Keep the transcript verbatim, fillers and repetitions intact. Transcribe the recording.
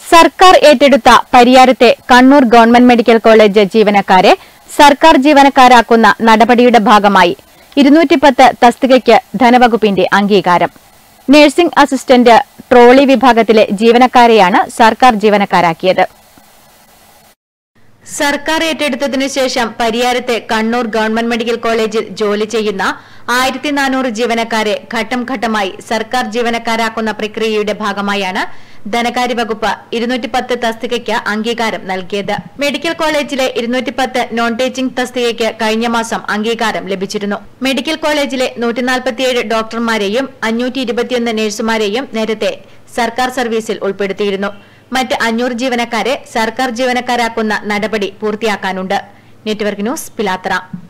സർക്കാർ ഏറ്റെടുത്ത പരിയാരത്തെ കണ്ണൂർ ഗവൺമെന്റ് മെഡിക്കൽ കോളേജ് ജീവനക്കാരെ സർക്കാർ ജീവനക്കാരാക്കുന്ന നടപടിയുടെ ഭാഗമായി ഇരുന്നൂറ്റി പത്ത് തസ്തികയ്ക്ക് ധനവകുപ്പിന്റെ അംഗീകാരം. നഴ്സിംഗ് അസിസ്റ്റന്റ്, ട്രോളി വിഭാഗത്തിലെ ജീവനക്കാരെയാണ് സർക്കാർ ജീവനക്കാരാക്കിയത്. സർക്കാർ ഏറ്റെടുത്തതിനു ശേഷം പരിയാരത്തെ കണ്ണൂർ ഗവൺമെന്റ് മെഡിക്കൽ കോളേജിൽ ജോലി ചെയ്യുന്ന ആയിരത്തി നാനൂറ് ജീവനക്കാരെ ഘട്ടം ഘട്ടമായി സർക്കാർ ജീവനക്കാരാക്കുന്ന പ്രക്രിയയുടെ ഭാഗമായാണ് ധനകാര്യ വകുപ്പ് ഇരുന്നൂറ്റി പത്ത് തസ്തികയ്ക്ക് അംഗീകാരം നൽകിയത്. മെഡിക്കൽ കോളേജിലെ ഇരുന്നൂറ്റി പത്ത് നോൺ ടീച്ചിംഗ് തസ്തികയ്ക്ക് കഴിഞ്ഞ മാസം അംഗീകാരം ലഭിച്ചിരുന്നു. മെഡിക്കൽ കോളേജിലെ നൂറ്റി നാൽപ്പത്തിയേഴ് ഡോക്ടർമാരെയും അഞ്ഞൂറ്റി ഇരുപത്തിയൊന്ന് നഴ്സുമാരെയും നേരത്തെ സർക്കാർ സർവീസിൽ ഉൾപ്പെടുത്തിയിരുന്നു. മറ്റ് അഞ്ഞൂറ് ജീവനക്കാരെ സർക്കാർ ജീവനക്കാരാക്കുന്ന നടപടി പൂർത്തിയാക്കാനുണ്ട്. Network news, Pilathara.